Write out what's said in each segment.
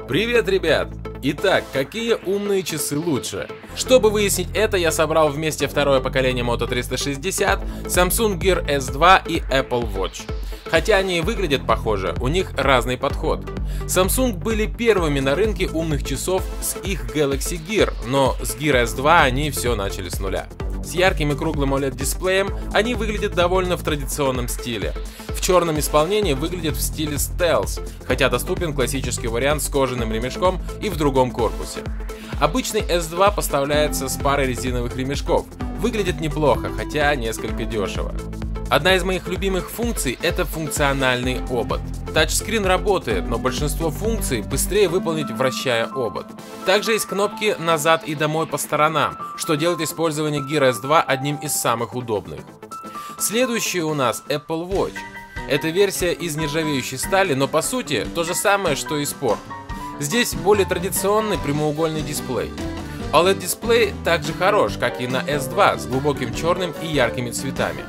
Привет, ребят! Итак, какие умные часы лучше? Чтобы выяснить это, я собрал вместе второе поколение Moto 360, Samsung Gear S2 и Apple Watch. Хотя они и выглядят похоже, у них разный подход. Samsung были первыми на рынке умных часов с их Galaxy Gear, но с Gear S2 они все начали с нуля. С ярким и круглым OLED-дисплеем они выглядят довольно в традиционном стиле. В черном исполнении выглядит в стиле Stealth, хотя доступен классический вариант с кожаным ремешком и в другом корпусе. Обычный S2 поставляется с парой резиновых ремешков. Выглядит неплохо, хотя несколько дешево. Одна из моих любимых функций — это функциональный обод. Тачскрин работает, но большинство функций быстрее выполнить, вращая обод. Также есть кнопки «Назад» и «Домой» по сторонам, что делает использование Gear S2 одним из самых удобных. Следующий у нас Apple Watch. Это версия из нержавеющей стали, но по сути то же самое, что и Sport. Здесь более традиционный прямоугольный дисплей. OLED-дисплей также хорош, как и на S2, с глубоким черным и яркими цветами.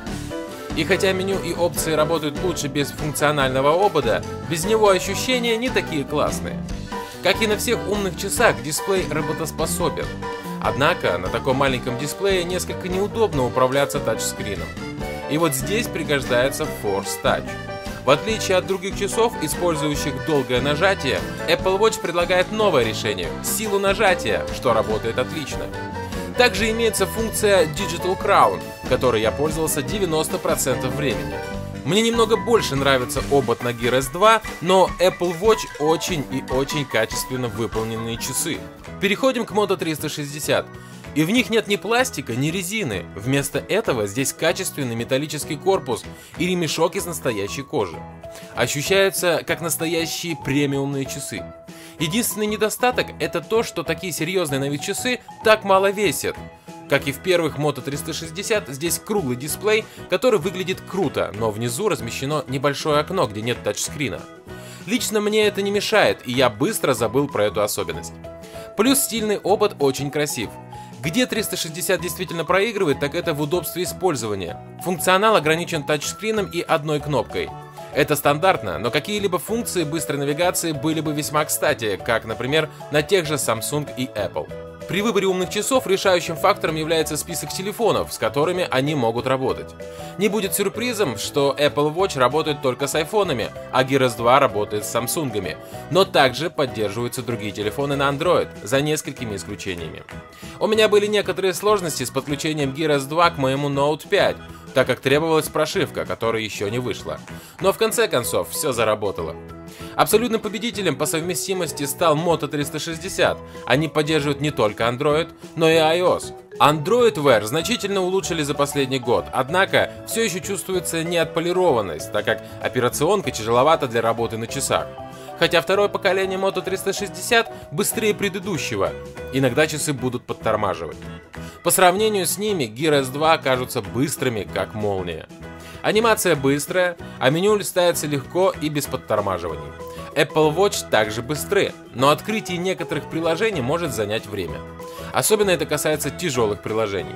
И хотя меню и опции работают лучше без функционального обода, без него ощущения не такие классные. Как и на всех умных часах, дисплей работоспособен. Однако на таком маленьком дисплее несколько неудобно управляться тачскрином. И вот здесь пригождается Force Touch. В отличие от других часов, использующих долгое нажатие, Apple Watch предлагает новое решение – силу нажатия, что работает отлично. Также имеется функция Digital Crown, которой я пользовался 90% времени. Мне немного больше нравится обод на Gear S2, но Apple Watch очень и очень качественно выполненные часы. Переходим к Moto 360. И в них нет ни пластика, ни резины. Вместо этого здесь качественный металлический корпус и ремешок из настоящей кожи. Ощущаются как настоящие премиумные часы. Единственный недостаток — это то, что такие серьезные на вид часы так мало весят. Как и в первых Moto 360, здесь круглый дисплей, который выглядит круто, но внизу размещено небольшое окно, где нет тачскрина. Лично мне это не мешает, и я быстро забыл про эту особенность. Плюс стильный обод очень красив. Где 360 действительно проигрывает, так это в удобстве использования. Функционал ограничен тачскрином и одной кнопкой. Это стандартно, но какие-либо функции быстрой навигации были бы весьма кстати, как, например, на тех же Samsung и Apple. При выборе умных часов решающим фактором является список телефонов, с которыми они могут работать. Не будет сюрпризом, что Apple Watch работает только с айфонами, а Gear S2 работает с самсунгами, но также поддерживаются другие телефоны на Android, за несколькими исключениями. У меня были некоторые сложности с подключением Gear S2 к моему Note 5, так как требовалась прошивка, которая еще не вышла. Но в конце концов все заработало. Абсолютным победителем по совместимости стал Moto 360. Они поддерживают не только Android, но и iOS. Android Wear значительно улучшили за последний год, однако все еще чувствуется неотполированность, так как операционка тяжеловата для работы на часах. Хотя второе поколение Moto 360 быстрее предыдущего, иногда часы будут подтормаживать. По сравнению с ними Gear S2 кажутся быстрыми, как молния. Анимация быстрая, а меню листается легко и без подтормаживаний. Apple Watch также быстры, но открытие некоторых приложений может занять время. Особенно это касается тяжелых приложений.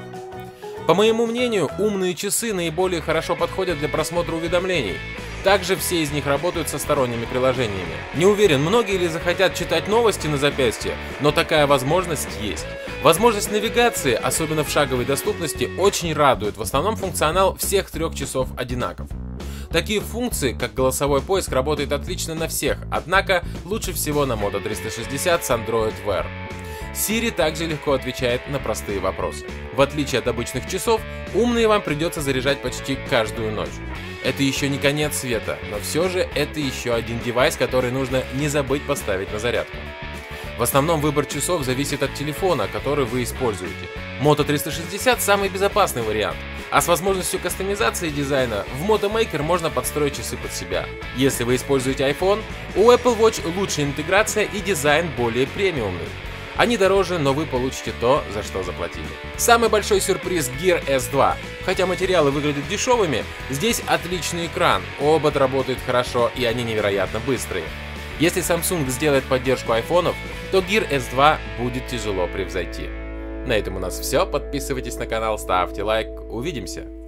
По моему мнению, умные часы наиболее хорошо подходят для просмотра уведомлений. Также все из них работают со сторонними приложениями. Не уверен, многие ли захотят читать новости на запястье, но такая возможность есть. Возможность навигации, особенно в шаговой доступности, очень радует. В основном функционал всех трех часов одинаков. Такие функции, как голосовой поиск, работают отлично на всех, однако лучше всего на Moto 360 с Android Wear. Siri также легко отвечает на простые вопросы. В отличие от обычных часов, умные вам придется заряжать почти каждую ночь. Это еще не конец света, но все же это еще один девайс, который нужно не забыть поставить на зарядку. В основном выбор часов зависит от телефона, который вы используете. Moto 360 самый безопасный вариант, а с возможностью кастомизации дизайна в Moto Maker можно подстроить часы под себя. Если вы используете iPhone, у Apple Watch лучшая интеграция и дизайн более премиумный. Они дороже, но вы получите то, за что заплатили. Самый большой сюрприз Gear S2. Хотя материалы выглядят дешевыми, здесь отличный экран, обод работает хорошо и они невероятно быстрые. Если Samsung сделает поддержку айфонов, то Gear S2 будет тяжело превзойти. На этом у нас все. Подписывайтесь на канал, ставьте лайк. Увидимся!